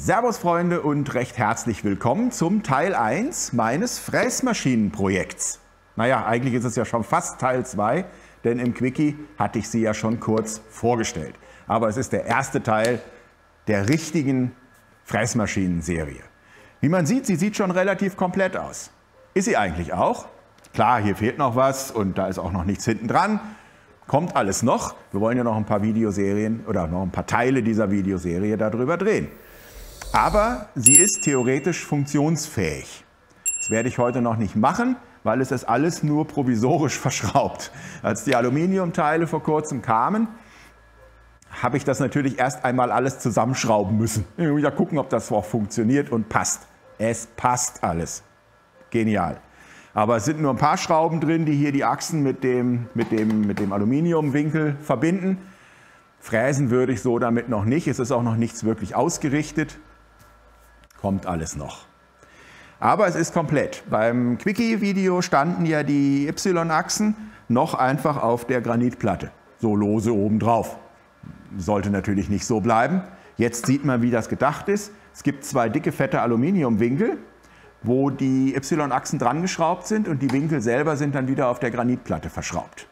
Servus Freunde und recht herzlich willkommen zum Teil 1 meines Fräsmaschinenprojekts. Naja, eigentlich ist es ja schon fast Teil 2, denn im Quickie hatte ich sie ja schon kurz vorgestellt. Aber es ist der erste Teil der richtigen Fräsmaschinenserie. Wie man sieht, sie sieht schon relativ komplett aus. Ist sie eigentlich auch? Klar, hier fehlt noch was und da ist auch noch nichts hinten dran. Kommt alles noch. Wir wollen ja noch ein paar Videoserien oder noch ein paar Teile dieser Videoserie darüber drehen. Aber sie ist theoretisch funktionsfähig. Das werde ich heute noch nicht machen, weil es ist alles nur provisorisch verschraubt. Als die Aluminiumteile vor kurzem kamen, habe ich das natürlich erst einmal alles zusammenschrauben müssen. Ja, gucken, ob das auch funktioniert und passt. Es passt alles. Genial. Aber es sind nur ein paar Schrauben drin, die hier die Achsen mit dem Aluminiumwinkel verbinden. Fräsen würde ich so damit noch nicht. Es ist auch noch nichts wirklich ausgerichtet. Kommt alles noch. Aber es ist komplett. Beim Quickie-Video standen ja die Y-Achsen noch einfach auf der Granitplatte. So lose obendrauf. Sollte natürlich nicht so bleiben. Jetzt sieht man, wie das gedacht ist. Es gibt zwei dicke, fette Aluminiumwinkel, wo die Y-Achsen dran geschraubt sind und die Winkel selber sind dann wieder auf der Granitplatte verschraubt.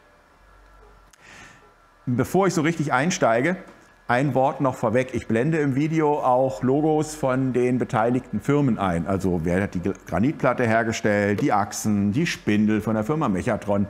Bevor ich so richtig einsteige, ein Wort noch vorweg. Ich blende im Video auch Logos von den beteiligten Firmen ein. Also wer hat die Granitplatte hergestellt, die Achsen, die Spindel von der Firma Mechatron.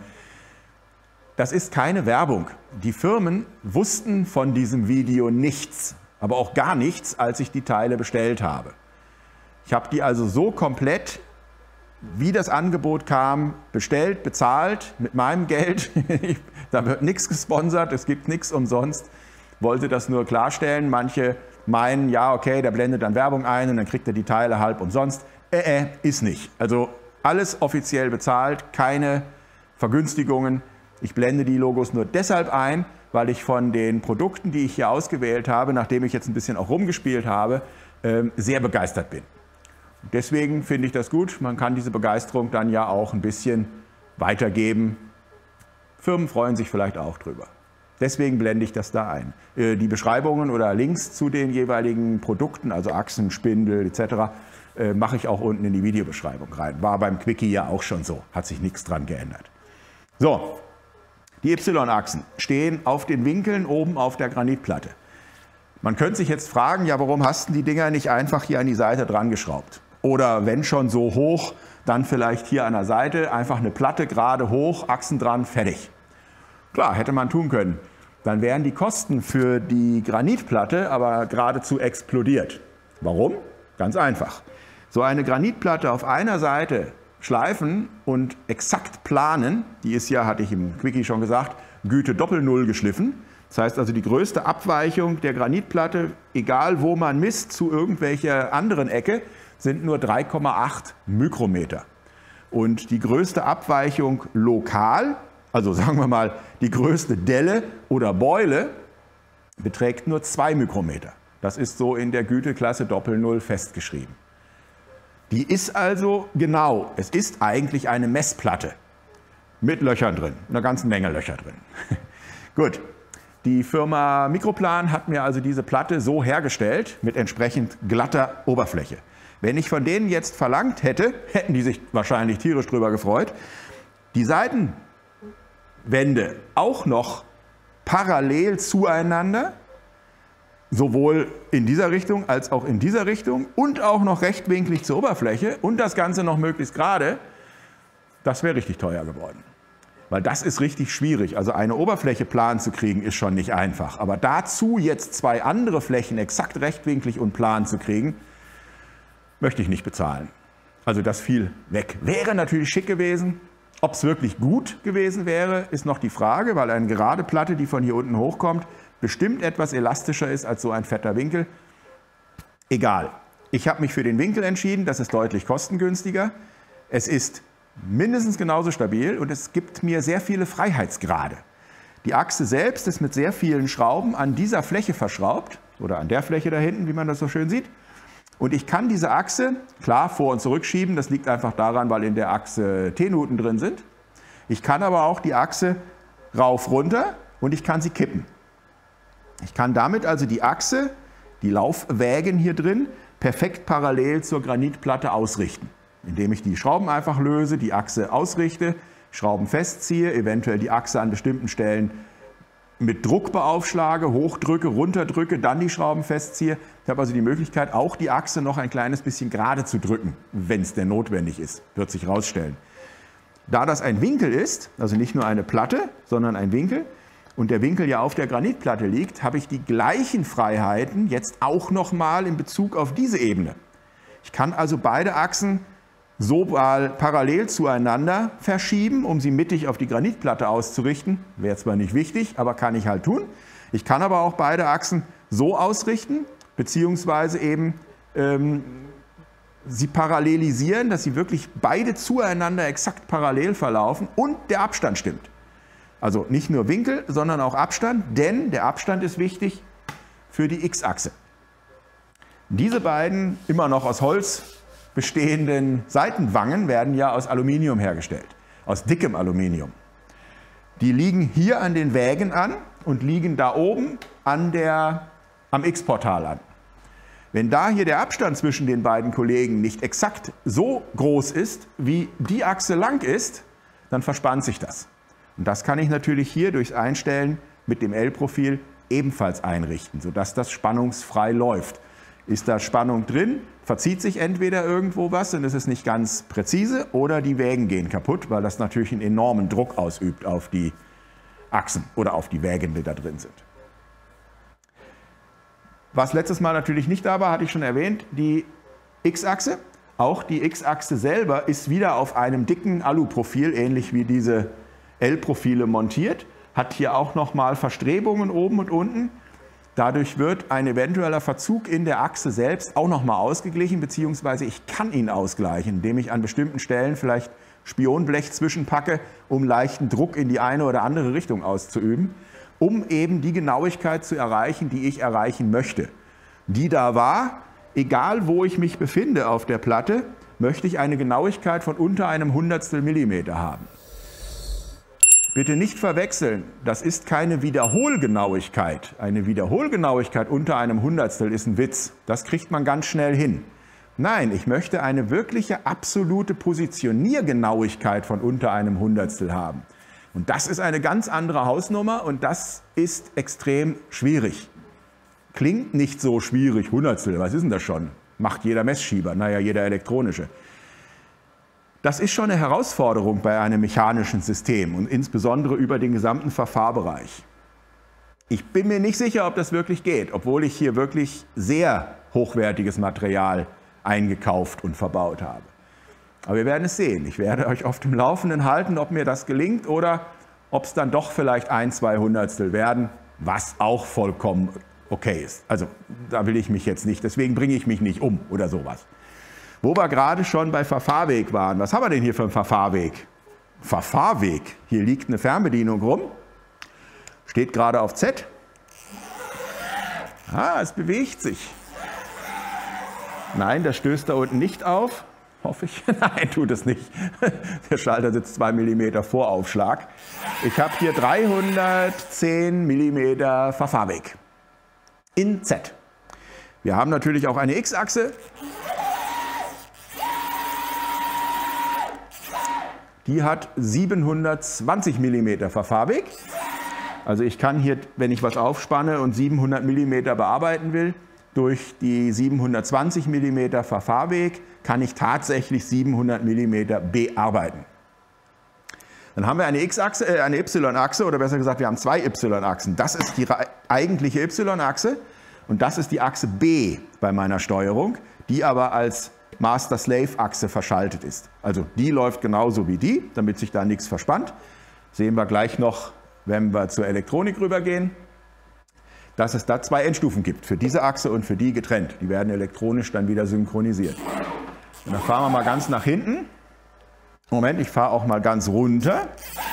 Das ist keine Werbung. Die Firmen wussten von diesem Video nichts, aber auch gar nichts, als ich die Teile bestellt habe. Ich habe die also so komplett, wie das Angebot kam, bestellt, bezahlt, mit meinem Geld. Da wird nichts gesponsert, es gibt nichts umsonst. Wollte das nur klarstellen. Manche meinen, ja okay, der blendet dann Werbung ein und dann kriegt er die Teile halb umsonst. Ist nicht. Also alles offiziell bezahlt, keine Vergünstigungen. Ich blende die Logos nur deshalb ein, weil ich von den Produkten, die ich hier ausgewählt habe, nachdem ich jetzt ein bisschen auch rumgespielt habe, sehr begeistert bin. Deswegen finde ich das gut. Man kann diese Begeisterung dann ja auch ein bisschen weitergeben. Firmen freuen sich vielleicht auch drüber. Deswegen blende ich das da ein. Die Beschreibungen oder Links zu den jeweiligen Produkten, also Achsen, Spindel etc., mache ich auch unten in die Videobeschreibung rein. War beim Quickie ja auch schon so, hat sich nichts dran geändert. So, die Y-Achsen stehen auf den Winkeln oben auf der Granitplatte. Man könnte sich jetzt fragen, ja, warum hast du die Dinger nicht einfach hier an die Seite dran geschraubt? Oder wenn schon so hoch, dann vielleicht hier an der Seite einfach eine Platte gerade hoch, Achsen dran, fertig. Klar, hätte man tun können. Dann wären die Kosten für die Granitplatte aber geradezu explodiert. Warum? Ganz einfach. So eine Granitplatte auf einer Seite schleifen und exakt planen, die ist ja, hatte ich im Quickie schon gesagt, Güte Doppel-Null geschliffen. Das heißt also die größte Abweichung der Granitplatte, egal wo man misst, zu irgendwelcher anderen Ecke, sind nur 3,8 Mikrometer. Und die größte Abweichung lokal, also sagen wir mal die größte Delle oder Beule, beträgt nur 2 Mikrometer. Das ist so in der Güteklasse Doppel-Null festgeschrieben. Die ist also genau, es ist eigentlich eine Messplatte mit Löchern drin, einer ganzen Menge Löcher drin. Gut, die Firma Microplan hat mir also diese Platte so hergestellt mit entsprechend glatter Oberfläche. Wenn ich von denen jetzt verlangt hätte, hätten die sich wahrscheinlich tierisch drüber gefreut, die Seitenwände auch noch parallel zueinander, sowohl in dieser Richtung als auch in dieser Richtung und auch noch rechtwinklig zur Oberfläche und das Ganze noch möglichst gerade, das wäre richtig teuer geworden. Weil das ist richtig schwierig. Also eine Oberfläche plan zu kriegen, ist schon nicht einfach. Aber dazu jetzt zwei andere Flächen exakt rechtwinklig und plan zu kriegen, möchte ich nicht bezahlen. Also das fiel weg. Wäre natürlich schick gewesen. Ob es wirklich gut gewesen wäre, ist noch die Frage, weil eine gerade Platte, die von hier unten hochkommt, bestimmt etwas elastischer ist als so ein fetter Winkel. Egal. Ich habe mich für den Winkel entschieden, das ist deutlich kostengünstiger. Es ist mindestens genauso stabil und es gibt mir sehr viele Freiheitsgrade. Die Achse selbst ist mit sehr vielen Schrauben an dieser Fläche verschraubt oder an der Fläche da hinten, wie man das so schön sieht. Und ich kann diese Achse, klar, vor- und zurückschieben, das liegt einfach daran, weil in der Achse T-Nuten drin sind. Ich kann aber auch die Achse rauf, runter und ich kann sie kippen. Ich kann damit also die Achse, die Laufwägen hier drin, perfekt parallel zur Granitplatte ausrichten, indem ich die Schrauben einfach löse, die Achse ausrichte, Schrauben festziehe, eventuell die Achse an bestimmten Stellen mit Druck beaufschlage, hochdrücke, runterdrücke, dann die Schrauben festziehe. Ich habe also die Möglichkeit, auch die Achse noch ein kleines bisschen gerade zu drücken, wenn es denn notwendig ist, wird sich herausstellen. Da das ein Winkel ist, also nicht nur eine Platte, sondern ein Winkel, und der Winkel ja auf der Granitplatte liegt, habe ich die gleichen Freiheiten jetzt auch nochmal in Bezug auf diese Ebene. Ich kann also beide Achsen so parallel zueinander verschieben, um sie mittig auf die Granitplatte auszurichten. Wäre zwar nicht wichtig, aber kann ich halt tun. Ich kann aber auch beide Achsen so ausrichten, beziehungsweise eben sie parallelisieren, dass sie wirklich beide zueinander exakt parallel verlaufen und der Abstand stimmt. Also nicht nur Winkel, sondern auch Abstand, denn der Abstand ist wichtig für die X-Achse. Diese beiden immer noch aus Holz bestehenden Seitenwangen werden ja aus Aluminium hergestellt, aus dickem Aluminium. Die liegen hier an den Wägen an und liegen da oben am X-Portal an. Wenn da hier der Abstand zwischen den beiden Kollegen nicht exakt so groß ist, wie die Achse lang ist, dann verspannt sich das. Und das kann ich natürlich hier durchs Einstellen mit dem L-Profil ebenfalls einrichten, sodass das spannungsfrei läuft. Ist da Spannung drin, verzieht sich entweder irgendwo was und es ist nicht ganz präzise, oder die Wägen gehen kaputt, weil das natürlich einen enormen Druck ausübt auf die Achsen oder auf die Wägen, die da drin sind. Was letztes Mal natürlich nicht da war, hatte ich schon erwähnt, die X-Achse. Auch die X-Achse selber ist wieder auf einem dicken Aluprofil, ähnlich wie diese L-Profile montiert, hat hier auch nochmal Verstrebungen oben und unten. Dadurch wird ein eventueller Verzug in der Achse selbst auch nochmal ausgeglichen, beziehungsweise ich kann ihn ausgleichen, indem ich an bestimmten Stellen vielleicht Spionblech zwischenpacke, um leichten Druck in die eine oder andere Richtung auszuüben, um eben die Genauigkeit zu erreichen, die ich erreichen möchte. Die da war, egal wo ich mich befinde auf der Platte, möchte ich eine Genauigkeit von unter einem Hundertstel Millimeter haben. Bitte nicht verwechseln, das ist keine Wiederholgenauigkeit. Eine Wiederholgenauigkeit unter einem Hundertstel ist ein Witz. Das kriegt man ganz schnell hin. Nein, ich möchte eine wirkliche absolute Positioniergenauigkeit von unter einem Hundertstel haben. Und das ist eine ganz andere Hausnummer und das ist extrem schwierig. Klingt nicht so schwierig, Hundertstel, was ist denn das schon? Macht jeder Messschieber, naja, jeder elektronische. Das ist schon eine Herausforderung bei einem mechanischen System und insbesondere über den gesamten Verfahrbereich. Ich bin mir nicht sicher, ob das wirklich geht, obwohl ich hier wirklich sehr hochwertiges Material eingekauft und verbaut habe. Aber wir werden es sehen. Ich werde euch auf dem Laufenden halten, ob mir das gelingt oder ob es dann doch vielleicht 1-2 Hundertstel werden, was auch vollkommen okay ist. Also da will ich mich jetzt nicht, deswegen bringe ich mich nicht um oder sowas. Wo wir gerade schon bei Verfahrweg waren. Was haben wir denn hier für einen Verfahrweg? Verfahrweg. Hier liegt eine Fernbedienung rum. Steht gerade auf Z. Ah, es bewegt sich. Nein, das stößt da unten nicht auf. Hoffe ich. Nein, tut es nicht. Der Schalter sitzt 2 mm vor Aufschlag. Ich habe hier 310 mm Verfahrweg. In Z. Wir haben natürlich auch eine X-Achse. Die hat 720 mm Verfahrweg. Also ich kann hier, wenn ich was aufspanne und 700 mm bearbeiten will, durch die 720 mm Verfahrweg kann ich tatsächlich 700 mm bearbeiten. Dann haben wir eine X-Achse, eine Y-Achse, oder besser gesagt, wir haben zwei Y-Achsen. Das ist die eigentliche Y-Achse und das ist die Achse B bei meiner Steuerung, die aber als Master-Slave-Achse verschaltet ist. Also die läuft genauso wie die, damit sich da nichts verspannt. Sehen wir gleich noch, wenn wir zur Elektronik rübergehen, dass es da zwei Endstufen gibt, für diese Achse und für die getrennt. Die werden elektronisch dann wieder synchronisiert. Und dann fahren wir mal ganz nach hinten. Moment, ich fahre auch mal ganz runter.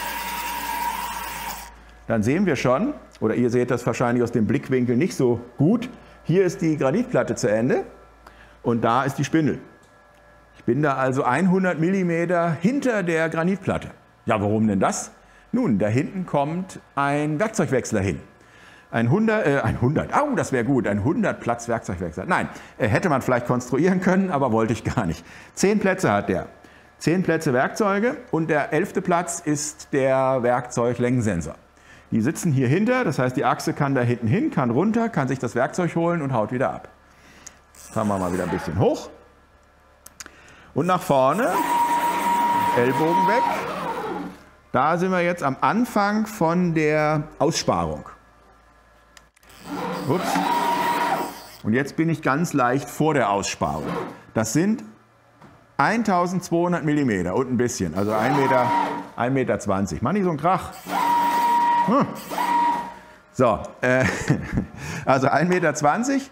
Dann sehen wir schon, oder ihr seht das wahrscheinlich aus dem Blickwinkel nicht so gut, hier ist die Granitplatte zu Ende und da ist die Spindel. Ich bin da also 100 mm hinter der Granitplatte. Ja, warum denn das? Nun, da hinten kommt ein Werkzeugwechsler hin. Oh, das wäre gut, ein 100 Platz Werkzeugwerkstatt. Nein, hätte man vielleicht konstruieren können, aber wollte ich gar nicht. 10 Plätze hat der. 10 Plätze Werkzeuge und der 11. Platz ist der Werkzeuglängensensor. Die sitzen hier hinter, das heißt die Achse kann da hinten hin, kann runter, kann sich das Werkzeug holen und haut wieder ab. Fahren wir mal wieder ein bisschen hoch. Und nach vorne, Ellbogen weg. Da sind wir jetzt am Anfang von der Aussparung. Ups. Und jetzt bin ich ganz leicht vor der Aussparung. Das sind 1200 mm und ein bisschen, also 1,20 Meter. Mach nicht so einen Krach. So, also 1,20 Meter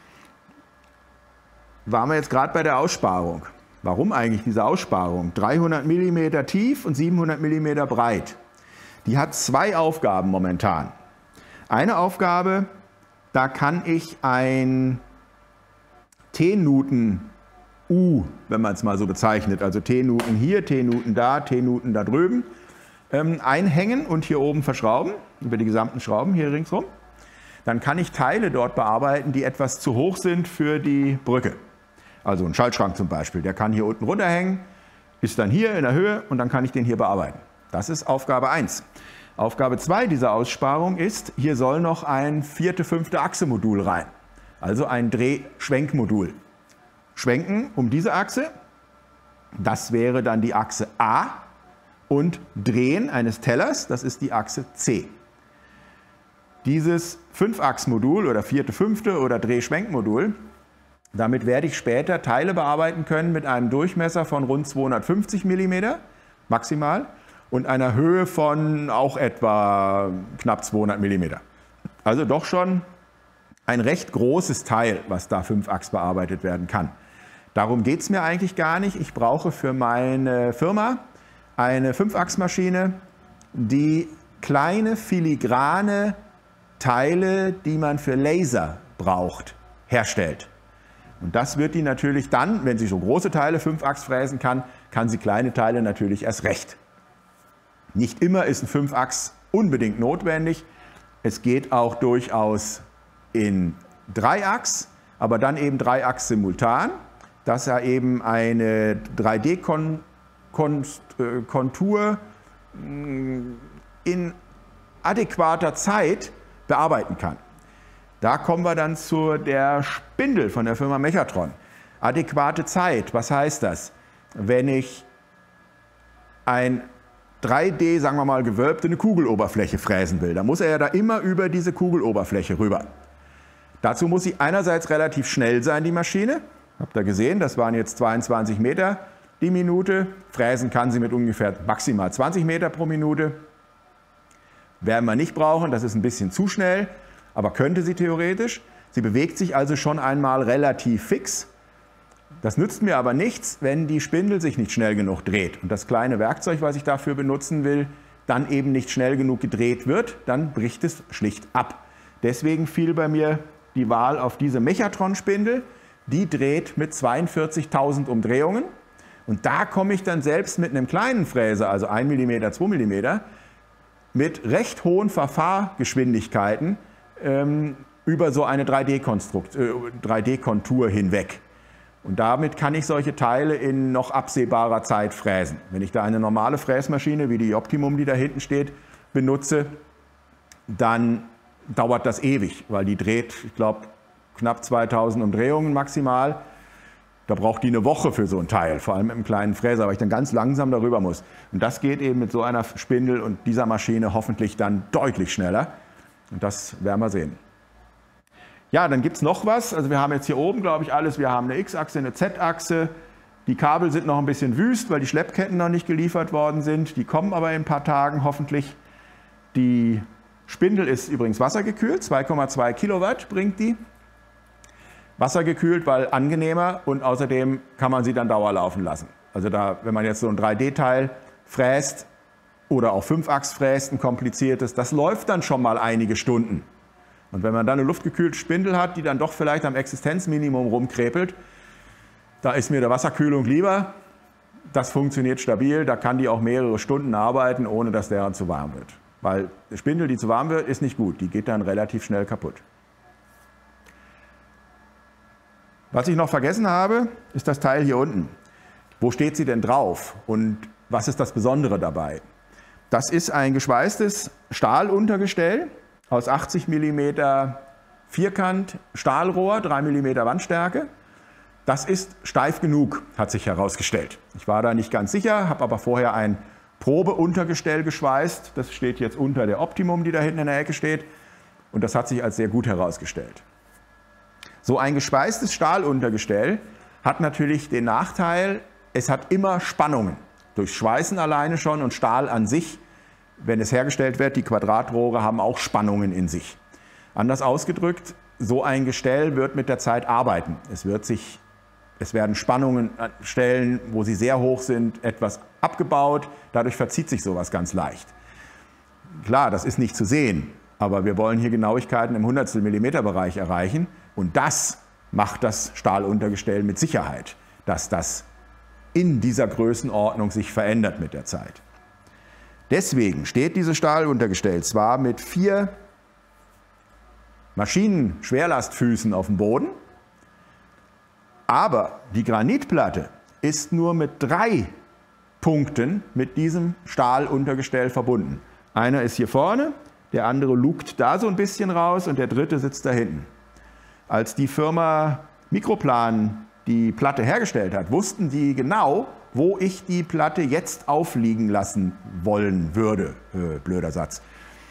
waren wir jetzt gerade bei der Aussparung. Warum eigentlich diese Aussparung? 300 mm tief und 700 mm breit. Die hat 2 Aufgaben momentan. Eine Aufgabe, da kann ich ein T-Nuten U, wenn man es mal so bezeichnet, also T-Nuten hier, T-Nuten da, T-Nuten da drüben, einhängen und hier oben verschrauben, über die gesamten Schrauben hier ringsrum. Dann kann ich Teile dort bearbeiten, die etwas zu hoch sind für die Brücke. Also ein Schaltschrank zum Beispiel, der kann hier unten runterhängen, ist dann hier in der Höhe und dann kann ich den hier bearbeiten. Das ist Aufgabe 1. Aufgabe 2 dieser Aussparung ist, hier soll noch ein 4., 5. Achse-Modul rein, also ein Dreh-Schwenkmodul. Schwenken um diese Achse, das wäre dann die Achse A, und Drehen eines Tellers, das ist die Achse C. Dieses 5-Achs-Modul oder 4., 5. oder Dreh-Schwenkmodul, damit werde ich später Teile bearbeiten können mit einem Durchmesser von rund 250 mm maximal und einer Höhe von auch etwa knapp 200 mm. Also doch schon ein recht großes Teil, was da 5-Achs bearbeitet werden kann. Darum geht es mir eigentlich gar nicht. Ich brauche für meine Firma eine 5-Achs-Maschine, die kleine filigrane Teile, die man für Laser braucht, herstellt. Und das wird die natürlich dann, wenn sie so große Teile 5-Achs fräsen kann, kann sie kleine Teile natürlich erst recht. Nicht immer ist ein 5-Achs unbedingt notwendig. Es geht auch durchaus in 3-Achs, aber dann eben 3-Achs simultan, dass er eben eine 3D-Kontur in adäquater Zeit bearbeiten kann. Da kommen wir dann zu der Spindel von der Firma Mechatron. Adäquate Zeit, was heißt das? Wenn ich ein 3D, sagen wir mal, gewölbte eine Kugeloberfläche fräsen will, dann muss er ja da immer über diese Kugeloberfläche rüber. Dazu muss sie einerseits relativ schnell sein, die Maschine. Habt ihr gesehen, das waren jetzt 22 Meter die Minute. Fräsen kann sie mit ungefähr maximal 20 Meter pro Minute. Werden wir nicht brauchen, das ist ein bisschen zu schnell, aber könnte sie theoretisch. Sie bewegt sich also schon einmal relativ fix. Das nützt mir aber nichts, wenn die Spindel sich nicht schnell genug dreht und das kleine Werkzeug, was ich dafür benutzen will, dann eben nicht schnell genug gedreht wird, dann bricht es schlicht ab. Deswegen fiel bei mir die Wahl auf diese Mechatron-Spindel. Die dreht mit 42.000 Umdrehungen und da komme ich dann selbst mit einem kleinen Fräser, also 1 mm, 2 mm, mit recht hohen Verfahrgeschwindigkeiten über so eine 3D-Kontur hinweg. Und damit kann ich solche Teile in noch absehbarer Zeit fräsen. Wenn ich da eine normale Fräsmaschine wie die Optimum, die da hinten steht, benutze, dann dauert das ewig, weil die dreht, ich glaube, knapp 2000 Umdrehungen maximal. Da braucht die eine Woche für so ein Teil, vor allem mit einem kleinen Fräser, weil ich dann ganz langsam darüber muss. Und das geht eben mit so einer Spindel und dieser Maschine hoffentlich dann deutlich schneller. Und das werden wir sehen. Ja, dann gibt es noch was. Also wir haben jetzt hier oben, glaube ich, alles. Wir haben eine X-Achse, eine Z-Achse. Die Kabel sind noch ein bisschen wüst, weil die Schleppketten noch nicht geliefert worden sind. Die kommen aber in ein paar Tagen hoffentlich. Die Spindel ist übrigens wassergekühlt. 2,2 Kilowatt bringt die. Wassergekühlt, weil angenehmer und außerdem kann man sie dann dauerlaufen lassen. Also da, wenn man jetzt so ein 3D-Teil fräst oder auch 5-Achs fräst, ein kompliziertes, das läuft dann schon mal einige Stunden. Und wenn man dann eine luftgekühlte Spindel hat, die dann doch vielleicht am Existenzminimum rumkrepelt, da ist mir der Wasserkühlung lieber. Das funktioniert stabil, da kann die auch mehrere Stunden arbeiten, ohne dass der zu warm wird. Weil eine Spindel, die zu warm wird, ist nicht gut. Die geht dann relativ schnell kaputt. Was ich noch vergessen habe, ist das Teil hier unten. Wo steht sie denn drauf und was ist das Besondere dabei? Das ist ein geschweißtes Stahluntergestell aus 80 mm Vierkant Stahlrohr, 3 mm Wandstärke. Das ist steif genug, hat sich herausgestellt. Ich war da nicht ganz sicher, habe aber vorher ein Probeuntergestell geschweißt. Das steht jetzt unter der Optimum, die da hinten in der Ecke steht. Und das hat sich als sehr gut herausgestellt. So ein geschweißtes Stahluntergestell hat natürlich den Nachteil, es hat immer Spannungen. Durch Schweißen alleine schon und Stahl an sich, wenn es hergestellt wird, die Quadratrohre haben auch Spannungen in sich. Anders ausgedrückt, so ein Gestell wird mit der Zeit arbeiten. Es werden Spannungen an Stellen, wo sie sehr hoch sind, etwas abgebaut. Dadurch verzieht sich sowas ganz leicht. Klar, das ist nicht zu sehen, aber wir wollen hier Genauigkeiten im Hundertstel Millimeter Bereich erreichen. Und das macht das Stahluntergestell mit Sicherheit, dass das in dieser Größenordnung sich verändert mit der Zeit. Deswegen steht dieses Stahluntergestell zwar mit 4 Maschinen-Schwerlastfüßen auf dem Boden, aber die Granitplatte ist nur mit 3 Punkten mit diesem Stahluntergestell verbunden. Einer ist hier vorne, der andere lugt da so ein bisschen raus und der dritte sitzt da hinten. Als die Firma Microplan die Platte hergestellt hat, wussten die genau, wo ich die Platte jetzt aufliegen lassen wollen würde. Blöder Satz.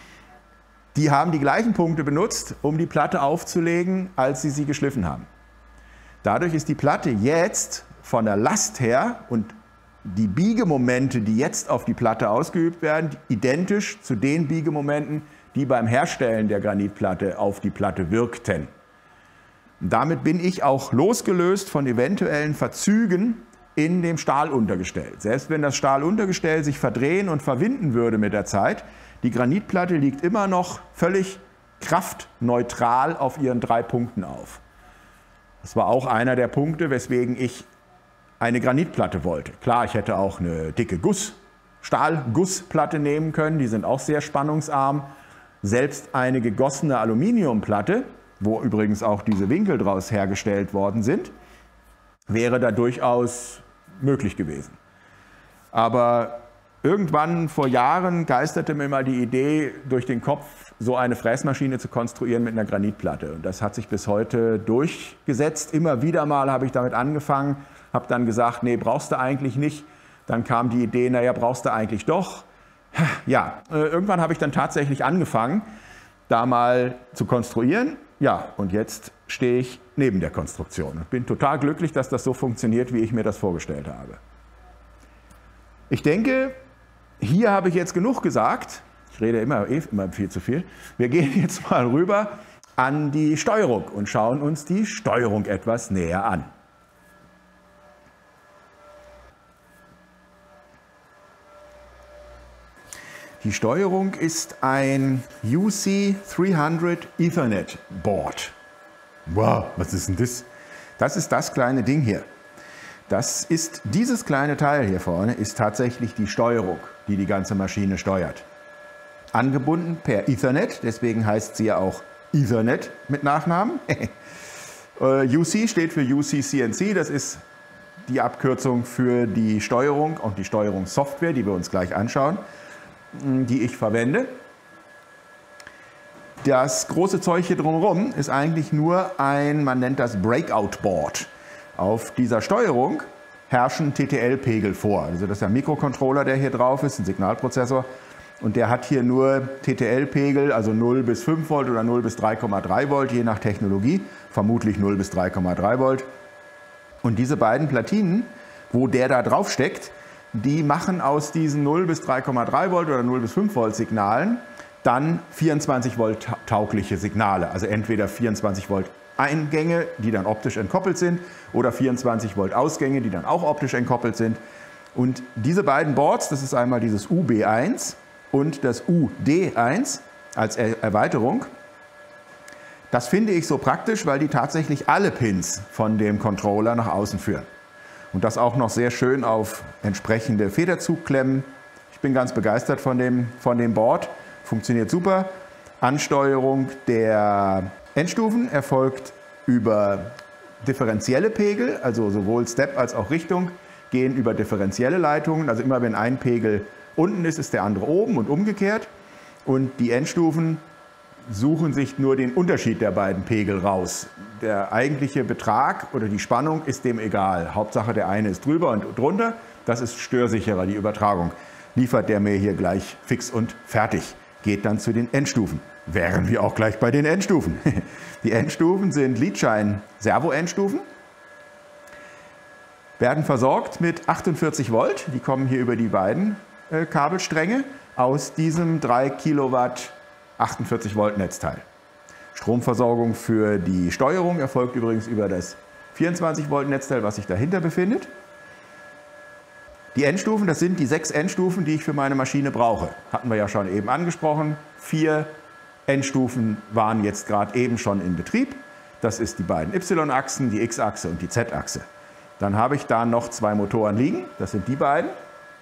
Die haben die gleichen Punkte benutzt, um die Platte aufzulegen, als sie geschliffen haben. Dadurch ist die Platte jetzt von der Last her und die Biegemomente, die jetzt auf die Platte ausgeübt werden, identisch zu den Biegemomenten, die beim Herstellen der Granitplatte auf die Platte wirkten. Und damit bin ich auch losgelöst von eventuellen Verzügen in dem Stahluntergestell. Selbst wenn das Stahluntergestell sich verdrehen und verwinden würde mit der Zeit, die Granitplatte liegt immer noch völlig kraftneutral auf ihren 3 Punkten auf. Das war auch einer der Punkte, weswegen ich eine Granitplatte wollte. Klar, ich hätte auch eine dicke Stahlgussplatte nehmen können, die sind auch sehr spannungsarm. Selbst eine gegossene Aluminiumplatte, wo übrigens auch diese Winkel daraus hergestellt worden sind, wäre da durchaus möglich gewesen. Aber irgendwann vor Jahren geisterte mir mal die Idee durch den Kopf, so eine Fräsmaschine zu konstruieren mit einer Granitplatte. Und das hat sich bis heute durchgesetzt. Immer wieder mal habe ich damit angefangen, habe dann gesagt, nee, brauchst du eigentlich nicht. Dann kam die Idee, naja, brauchst du eigentlich doch. Ja, irgendwann habe ich dann tatsächlich angefangen, da mal zu konstruieren. Ja, und jetzt stehe ich neben der Konstruktion und bin total glücklich, dass das so funktioniert, wie ich mir das vorgestellt habe. Ich denke, hier habe ich jetzt genug gesagt. Ich rede immer viel zu viel. Wir gehen jetzt mal rüber an die Steuerung und schauen uns die Steuerung etwas näher an. Die Steuerung ist ein UC300 Ethernet Board. Wow, was ist denn das? Das ist das kleine Ding hier. Dieses kleine Teil hier vorne ist tatsächlich die Steuerung, die die ganze Maschine steuert. Angebunden per Ethernet, deswegen heißt sie ja auch Ethernet mit Nachnamen. UC steht für UC-CNC, das ist die Abkürzung für die Steuerung und die Steuerungssoftware, die wir uns gleich anschauen, die ich verwende. Das große Zeug hier drumherum ist eigentlich nur man nennt das Breakout Board. Auf dieser Steuerung herrschen TTL-Pegel vor. Also das ist der Mikrocontroller, der hier drauf ist, ein Signalprozessor. Und der hat hier nur TTL-Pegel, also 0 bis 5 Volt oder 0 bis 3,3 Volt, je nach Technologie. Vermutlich 0 bis 3,3 Volt. Und diese beiden Platinen, wo der da drauf steckt, die machen aus diesen 0 bis 3,3 Volt oder 0 bis 5 Volt Signalen dann 24 Volt taugliche Signale. Also entweder 24 Volt Eingänge, die dann optisch entkoppelt sind, oder 24 Volt Ausgänge, die dann auch optisch entkoppelt sind. Und diese beiden Boards, das ist einmal dieses UB1 und das UD1 als Erweiterung, das finde ich so praktisch, weil die tatsächlich alle Pins von dem Controller nach außen führen. Und das auch noch sehr schön auf entsprechende Federzugklemmen. Ich bin ganz begeistert von dem Board. funktioniert super. Ansteuerung der Endstufen erfolgt über differenzielle Pegel, also sowohl Step als auch Richtung gehen über differenzielle Leitungen. Also immer wenn ein Pegel unten ist, ist der andere oben und umgekehrt. Und die Endstufen suchen sich nur den Unterschied der beiden Pegel raus. Der eigentliche Betrag oder die Spannung ist dem egal. Hauptsache der eine ist drüber und drunter. Das ist störsicherer, die Übertragung. Liefert der mir hier gleich fix und fertig. Geht dann zu den Endstufen. Wären wir auch gleich bei den Endstufen. Die Endstufen sind Leadshine-Servo-Endstufen. Werden versorgt mit 48 Volt. Die kommen hier über die beiden Kabelstränge aus diesem 3 Kilowatt 48 Volt Netzteil. Stromversorgung für die Steuerung erfolgt übrigens über das 24 Volt Netzteil, was sich dahinter befindet. Die Endstufen, das sind die 6 Endstufen, die ich für meine Maschine brauche. Hatten wir ja schon eben angesprochen. 4 Endstufen waren jetzt gerade eben schon in Betrieb. Das ist die beiden Y-Achsen, die X-Achse und die Z-Achse. Dann habe ich da noch 2 Motoren liegen. Das sind die beiden.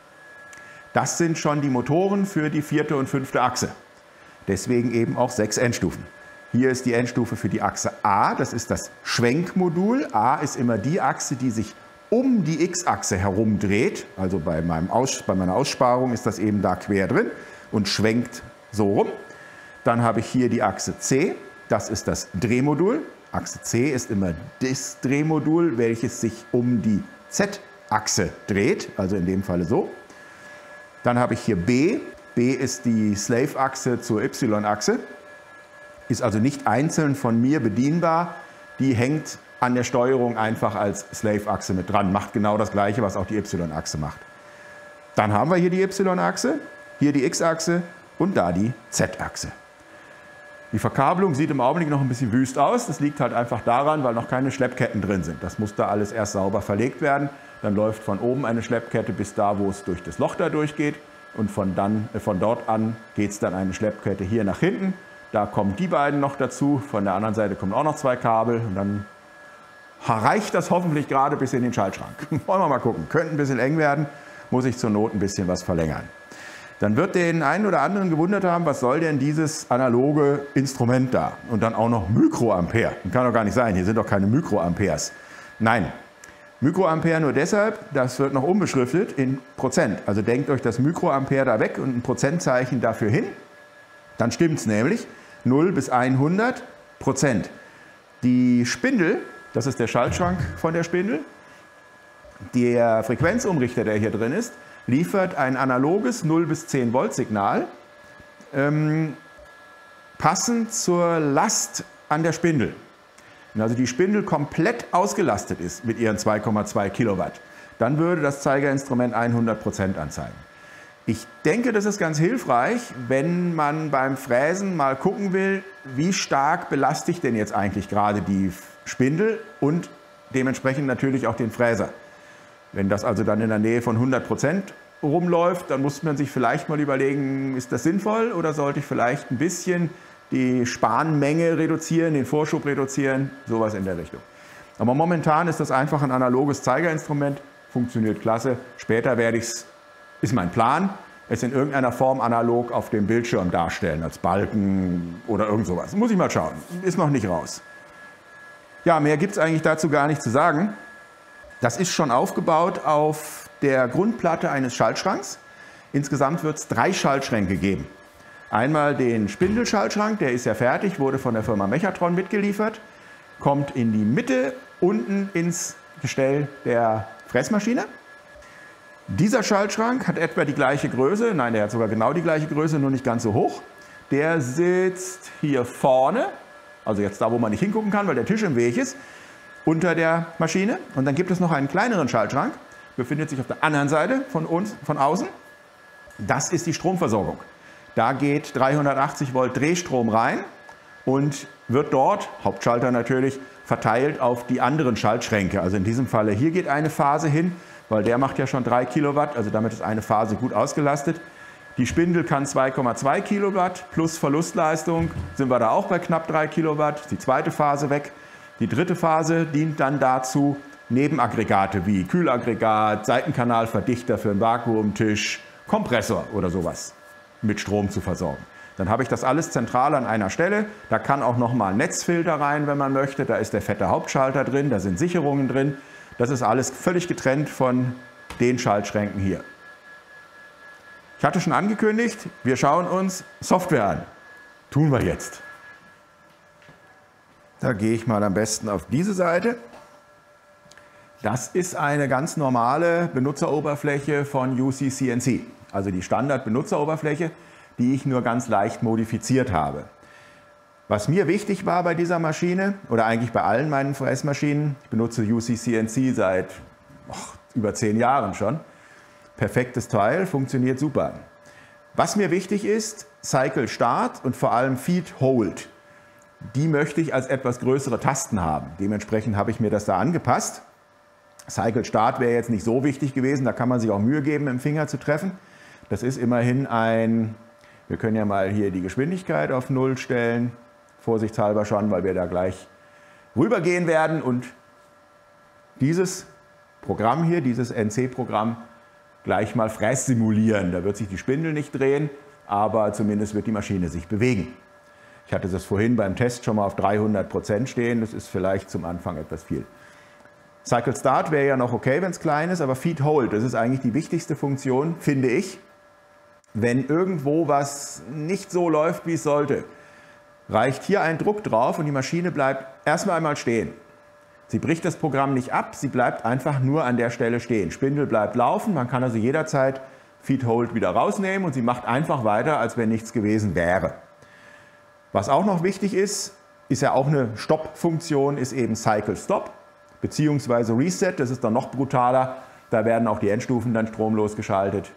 Das sind schon die Motoren für die 4. und 5. Achse. Deswegen eben auch 6 Endstufen. Hier ist die Endstufe für die Achse A, das ist das Schwenkmodul. A ist immer die Achse, die sich um die X-Achse herum dreht. Also bei meiner Aussparung ist das eben da quer drin und schwenkt so rum. Dann habe ich hier die Achse C, das ist das Drehmodul. Achse C ist immer das Drehmodul, welches sich um die Z-Achse dreht, also in dem Falle so. Dann habe ich hier B. B ist die Slave-Achse zur Y-Achse. Ist also nicht einzeln von mir bedienbar. Die hängt an der Steuerung einfach als Slave-Achse mit dran. Macht genau das Gleiche, was auch die Y-Achse macht. Dann haben wir hier die Y-Achse, hier die X-Achse und da die Z-Achse. Die Verkabelung sieht im Augenblick noch ein bisschen wüst aus. Das liegt halt einfach daran, weil noch keine Schleppketten drin sind. Das muss da alles erst sauber verlegt werden. Dann läuft von oben eine Schleppkette bis da, wo es durch das Loch da durchgeht. Und von dort an geht es dann eine Schleppkette hier nach hinten. Da kommen die beiden noch dazu. Von der anderen Seite kommen auch noch 2 Kabel. Und dann reicht das hoffentlich gerade bis in den Schaltschrank. Wollen wir mal gucken. Könnte ein bisschen eng werden. Muss ich zur Not ein bisschen was verlängern. Dann wird den einen oder anderen gewundert haben, was soll denn dieses analoge Instrument da? Und dann auch noch Mikroampere. Das kann doch gar nicht sein. Hier sind doch keine Mikroamperes. Nein. Mikroampere nur deshalb, das wird noch umbeschriftet in Prozent. Also denkt euch das Mikroampere da weg und ein Prozentzeichen dafür hin. Dann stimmt es nämlich. 0 bis 100%. Die Spindel, das ist der Schaltschrank von der Spindel. Der Frequenzumrichter, der hier drin ist, liefert ein analoges 0 bis 10 Volt Signal, passend zur Last an der Spindel. Wenn also die Spindel komplett ausgelastet ist mit ihren 2,2 Kilowatt, dann würde das Zeigerinstrument 100% anzeigen. Ich denke, das ist ganz hilfreich, wenn man beim Fräsen mal gucken will, wie stark belaste ich denn jetzt eigentlich gerade die Spindel und dementsprechend natürlich auch den Fräser. Wenn das also dann in der Nähe von 100% rumläuft, dann muss man sich vielleicht mal überlegen, ist das sinnvoll oder sollte ich vielleicht ein bisschen die Spanmenge reduzieren, den Vorschub reduzieren, sowas in der Richtung. Aber momentan ist das einfach ein analoges Zeigerinstrument, funktioniert klasse. Später werde ich es, ist mein Plan, es in irgendeiner Form analog auf dem Bildschirm darstellen, als Balken oder irgend sowas. Muss ich mal schauen, ist noch nicht raus. Ja, mehr gibt es eigentlich dazu gar nicht zu sagen. Das ist schon aufgebaut auf der Grundplatte eines Schaltschranks. Insgesamt wird es 3 Schaltschränke geben. Einmal den Spindelschaltschrank, der ist ja fertig, wurde von der Firma Mechatron mitgeliefert, kommt in die Mitte, unten ins Gestell der Fräsmaschine. Dieser Schaltschrank hat etwa die gleiche Größe, nein, der hat sogar genau die gleiche Größe, nur nicht ganz so hoch. Der sitzt hier vorne, also jetzt da, wo man nicht hingucken kann, weil der Tisch im Weg ist, unter der Maschine. Und dann gibt es noch einen kleineren Schaltschrank, befindet sich auf der anderen Seite von außen. Das ist die Stromversorgung. Da geht 380 Volt Drehstrom rein und wird dort, Hauptschalter natürlich, verteilt auf die anderen Schaltschränke. Also in diesem Falle hier geht eine Phase hin, weil der macht ja schon 3 Kilowatt, also damit ist eine Phase gut ausgelastet. Die Spindel kann 2,2 Kilowatt plus Verlustleistung, sind wir da auch bei knapp 3 Kilowatt, die zweite Phase weg. Die dritte Phase dient dann dazu, Nebenaggregate wie Kühlaggregat, Seitenkanalverdichter für einen Vakuumtisch, Kompressor oder sowas mit Strom zu versorgen. Dann habe ich das alles zentral an einer Stelle. Da kann auch nochmal ein Netzfilter rein, wenn man möchte. Da ist der fette Hauptschalter drin, da sind Sicherungen drin. Das ist alles völlig getrennt von den Schaltschränken hier. Ich hatte schon angekündigt, wir schauen uns Software an. Tun wir jetzt. Da gehe ich mal am besten auf diese Seite. Das ist eine ganz normale Benutzeroberfläche von UC-CNC. Also die Standard-Benutzeroberfläche, die ich nur ganz leicht modifiziert habe. Was mir wichtig war bei dieser Maschine, oder eigentlich bei allen meinen Fräsmaschinen, ich benutze UC-CNC seit über 10 Jahren schon, perfektes Teil, funktioniert super. Was mir wichtig ist, Cycle Start und vor allem Feed Hold. Die möchte ich als etwas größere Tasten haben. Dementsprechend habe ich mir das da angepasst. Cycle Start wäre jetzt nicht so wichtig gewesen, da kann man sich auch Mühe geben, mit dem Finger zu treffen. Das ist immerhin ein, wir können ja mal hier die Geschwindigkeit auf 0 stellen, vorsichtshalber schon, weil wir da gleich rübergehen werden und dieses Programm hier, dieses NC-Programm, gleich mal Fräs simulieren. Da wird sich die Spindel nicht drehen, aber zumindest wird die Maschine sich bewegen. Ich hatte das vorhin beim Test schon mal auf 300% stehen, das ist vielleicht zum Anfang etwas viel. Cycle Start wäre ja noch okay, wenn es klein ist, aber Feed Hold, das ist eigentlich die wichtigste Funktion, finde ich. Wenn irgendwo was nicht so läuft, wie es sollte, reicht hier ein Druck drauf und die Maschine bleibt erstmal einmal stehen. Sie bricht das Programm nicht ab, sie bleibt einfach nur an der Stelle stehen. Spindel bleibt laufen, man kann also jederzeit Feed Hold wieder rausnehmen und sie macht einfach weiter, als wenn nichts gewesen wäre. Was auch noch wichtig ist ja auch eine Stopp-Funktion, ist eben Cycle Stop bzw. Reset, das ist dann noch brutaler, da werden auch die Endstufen dann stromlos geschaltet.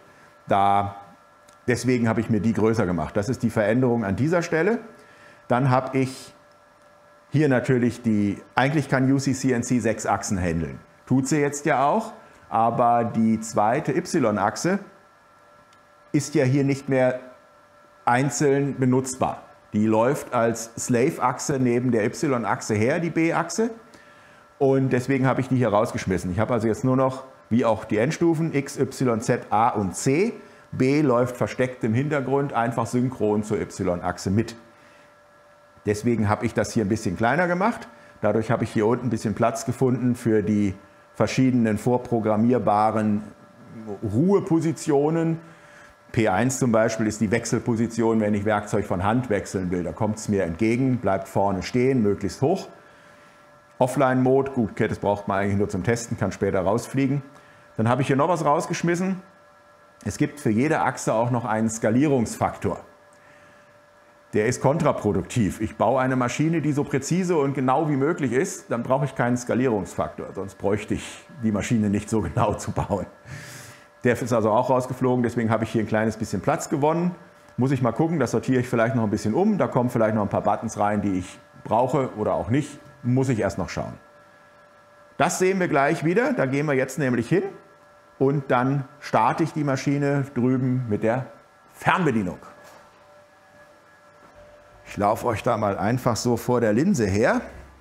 Deswegen habe ich mir die größer gemacht. Das ist die Veränderung an dieser Stelle. Dann habe ich hier natürlich eigentlich kann UC-CNC 6 Achsen handeln. Tut sie jetzt ja auch, aber die zweite Y-Achse ist ja hier nicht mehr einzeln benutzbar. Die läuft als Slave-Achse neben der Y-Achse her, die B-Achse. Und deswegen habe ich die hier rausgeschmissen. Ich habe also jetzt nur noch, wie auch die Endstufen, X, Y, Z, A und C. B läuft versteckt im Hintergrund, einfach synchron zur Y-Achse mit. Deswegen habe ich das hier ein bisschen kleiner gemacht. Dadurch habe ich hier unten ein bisschen Platz gefunden für die verschiedenen vorprogrammierbaren Ruhepositionen. P1 zum Beispiel ist die Wechselposition, wenn ich Werkzeug von Hand wechseln will. Da kommt es mir entgegen, bleibt vorne stehen, möglichst hoch. Offline-Mode, gut, das braucht man eigentlich nur zum Testen, kann später rausfliegen. Dann habe ich hier noch was rausgeschmissen. Es gibt für jede Achse auch noch einen Skalierungsfaktor. Der ist kontraproduktiv. Ich baue eine Maschine, die so präzise und genau wie möglich ist, dann brauche ich keinen Skalierungsfaktor, sonst bräuchte ich die Maschine nicht so genau zu bauen. Der ist also auch rausgeflogen, deswegen habe ich hier ein kleines bisschen Platz gewonnen. Muss ich mal gucken, das sortiere ich vielleicht noch ein bisschen um, da kommen vielleicht noch ein paar Buttons rein, die ich brauche oder auch nicht, muss ich erst noch schauen. Das sehen wir gleich wieder, da gehen wir jetzt nämlich hin und dann starte ich die Maschine drüben mit der Fernbedienung. Ich laufe euch da mal einfach so vor der Linse her.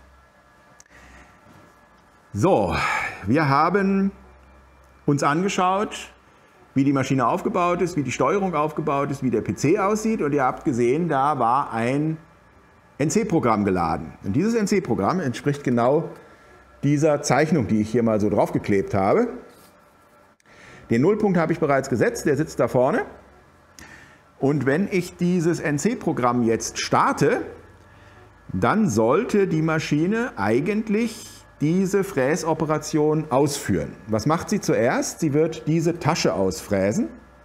So, wir haben uns angeschaut, wie die Maschine aufgebaut ist, wie die Steuerung aufgebaut ist, wie der PC aussieht und ihr habt gesehen, da war ein NC-Programm geladen. Und dieses NC-Programm entspricht genau dieser Zeichnung, die ich hier mal so draufgeklebt habe. Den Nullpunkt habe ich bereits gesetzt, der sitzt da vorne. Und wenn ich dieses NC-Programm jetzt starte, dann sollte die Maschine eigentlich diese Fräsoperation ausführen. Was macht sie zuerst? Sie wird diese Tasche ausfräsen.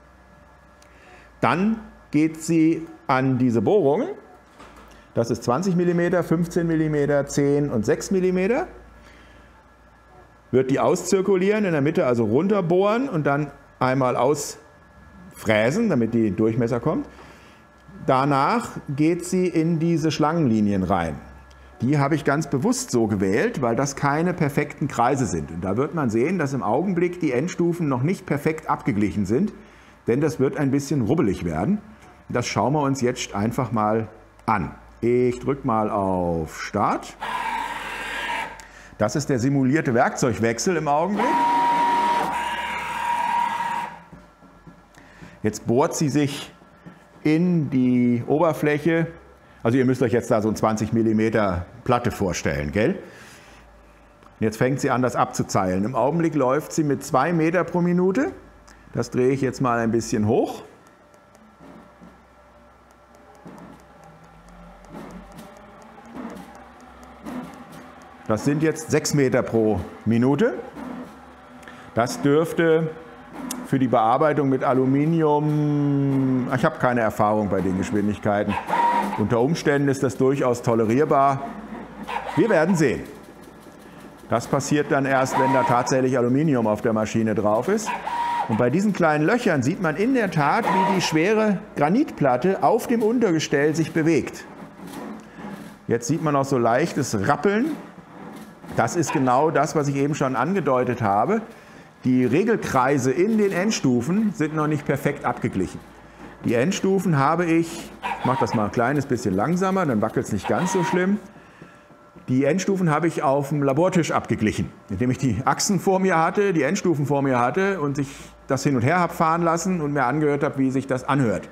Dann geht sie an diese Bohrungen. Das ist 20 mm, 15 mm, 10 und 6 mm. Wird die auszirkulieren, in der Mitte also runterbohren und dann einmal ausfräsen, damit die Durchmesser kommt. Danach geht sie in diese Schlangenlinien rein. Die habe ich ganz bewusst so gewählt, weil das keine perfekten Kreise sind. Und da wird man sehen, dass im Augenblick die Endstufen noch nicht perfekt abgeglichen sind, denn das wird ein bisschen rubbelig werden. Das schauen wir uns jetzt einfach mal an. Ich drücke mal auf Start. Das ist der simulierte Werkzeugwechsel im Augenblick. Jetzt bohrt sie sich in die Oberfläche. Also ihr müsst euch jetzt da so ein 20 mm Platte vorstellen, gell? Jetzt fängt sie an, das abzuzeilen. Im Augenblick läuft sie mit 2 Meter pro Minute. Das drehe ich jetzt mal ein bisschen hoch. Das sind jetzt 6 Meter pro Minute. Das dürfte für die Bearbeitung mit Aluminium, ich habe keine Erfahrung bei den Geschwindigkeiten. Unter Umständen ist das durchaus tolerierbar. Wir werden sehen. Das passiert dann erst, wenn da tatsächlich Aluminium auf der Maschine drauf ist. Und bei diesen kleinen Löchern sieht man in der Tat, wie die schwere Granitplatte auf dem Untergestell sich bewegt. Jetzt sieht man auch so leichtes Rappeln. Das ist genau das, was ich eben schon angedeutet habe. Die Regelkreise in den Endstufen sind noch nicht perfekt abgeglichen. Die Endstufen habe ich mache das mal ein kleines bisschen langsamer, dann wackelt es nicht ganz so schlimm. Die Endstufen habe ich auf dem Labortisch abgeglichen, indem ich die Achsen vor mir hatte, die Endstufen vor mir hatte und sich das hin und her habe fahren lassen und mir angehört habe, wie sich das anhört.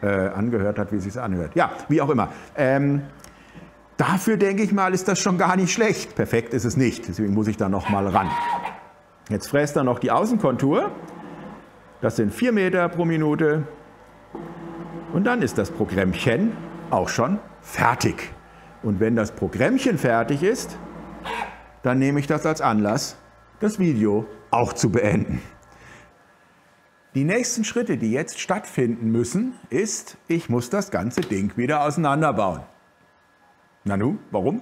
Ja, wie auch immer. Dafür denke ich mal, ist das schon gar nicht schlecht. Perfekt ist es nicht, deswegen muss ich da noch mal ran. Jetzt fräst er noch die Außenkontur. Das sind 4 Meter pro Minute. Und dann ist das Programmchen auch schon fertig. Und wenn das Programmchen fertig ist, dann nehme ich das als Anlass, das Video auch zu beenden. Die nächsten Schritte, die jetzt stattfinden müssen, ist, ich muss das ganze Ding wieder auseinanderbauen. Nanu, warum?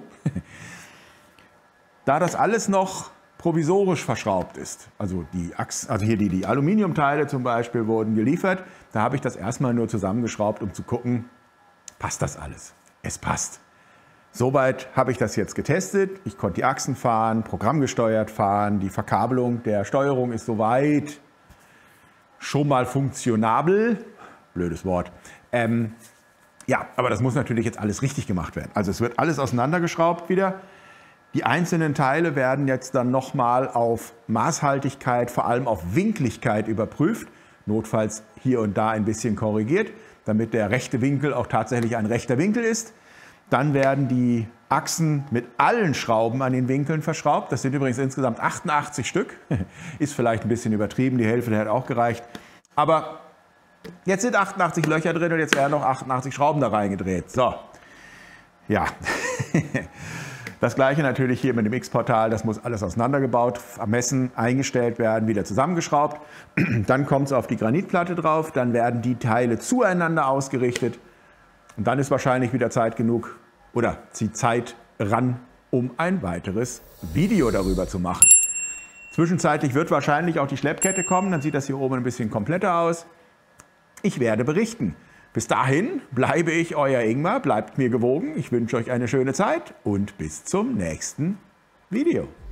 Da das alles noch provisorisch verschraubt ist, also hier die Aluminiumteile zum Beispiel wurden geliefert, da habe ich das erstmal nur zusammengeschraubt, um zu gucken, passt das alles? Es passt. Soweit habe ich das jetzt getestet. Ich konnte die Achsen fahren, programmgesteuert fahren, die Verkabelung der Steuerung ist soweit schon mal funktionabel. Blödes Wort. Ja, aber das muss natürlich jetzt alles richtig gemacht werden. Also es wird alles auseinandergeschraubt wieder. Die einzelnen Teile werden jetzt dann nochmal auf Maßhaltigkeit, vor allem auf Winkligkeit überprüft. Notfalls hier und da ein bisschen korrigiert, damit der rechte Winkel auch tatsächlich ein rechter Winkel ist. Dann werden die Achsen mit allen Schrauben an den Winkeln verschraubt. Das sind übrigens insgesamt 88 Stück. Ist vielleicht ein bisschen übertrieben, die Hälfte hat auch gereicht. Aber jetzt sind 88 Löcher drin und jetzt werden noch 88 Schrauben da reingedreht. So, ja. Das gleiche natürlich hier mit dem X-Portal, das muss alles auseinandergebaut, ermessen, eingestellt werden, wieder zusammengeschraubt. Dann kommt es auf die Granitplatte drauf, dann werden die Teile zueinander ausgerichtet. Und dann ist wahrscheinlich wieder Zeit genug oder zieht Zeit ran, um ein weiteres Video darüber zu machen. Zwischenzeitlich wird wahrscheinlich auch die Schleppkette kommen, dann sieht das hier oben ein bisschen kompletter aus. Ich werde berichten. Bis dahin bleibe ich euer Ingmar, bleibt mir gewogen. Ich wünsche euch eine schöne Zeit und bis zum nächsten Video.